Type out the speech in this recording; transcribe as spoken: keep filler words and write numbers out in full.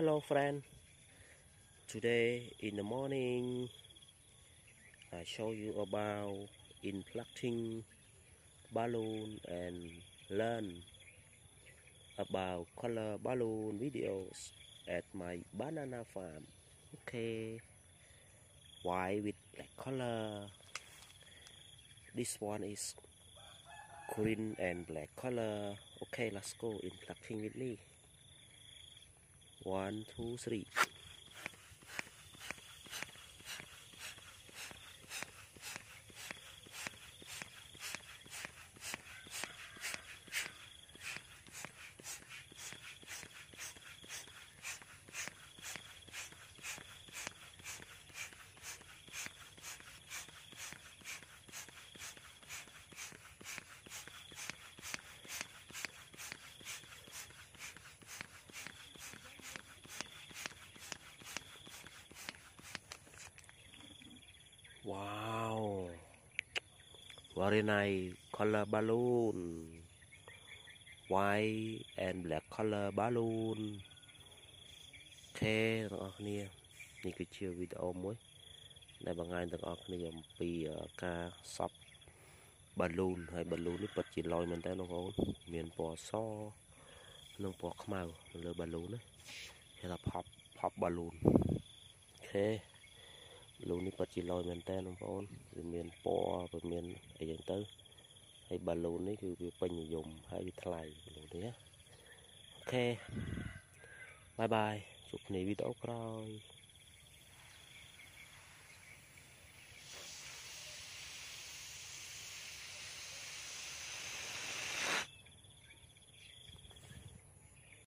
Hello friend, today in the morning I show you about inflating balloon and learn about color balloon videos at my banana farm. Okay, white with black color. This one is green and black color. Okay, let's go inflating with me. One, two, three. Wow, very nice color balloon, white and black color balloon. โอเคទាំងអស់គ្នានេះគឺជាវីដេអូមួយដែលបង្ហាញទាំងអស់គ្នាអំពីការសប់ balloon ហើយ balloon នេះពិតជាលយមែនតើបងប្អូនមានពណ៌សនិងពណ៌ខ្មៅនៅលើ balloon ណាគេថា pop pop balloon អូខេ balloon នេះពិតជាលយមែនតើបងប្អូនវាមានពណ៌វាមានអីចឹងទៅហើយ balloon នេះគឺវាពេញនិយមហើយវាថ្លៃ balloon នេះណាអូខេ bye bye ជួបគ្នាវីដេអូក្រោយ